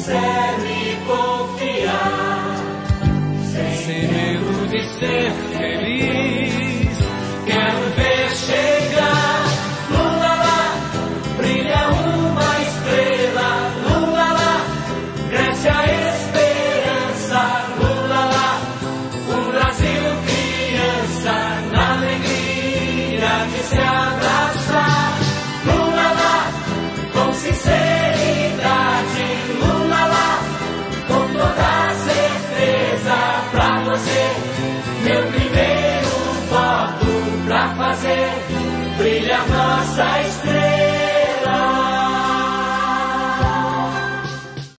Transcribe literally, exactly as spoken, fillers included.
sincero e confiar, sem medo de ser feliz. Quero ver chegar, lula lá, brilha uma estrela, lula lá, cresce a esperança, lula lá, o Brasil criança, na alegria de se abraçar, lula lá, com sinceridade, lula lá, com toda certeza, pra você, meu primeiro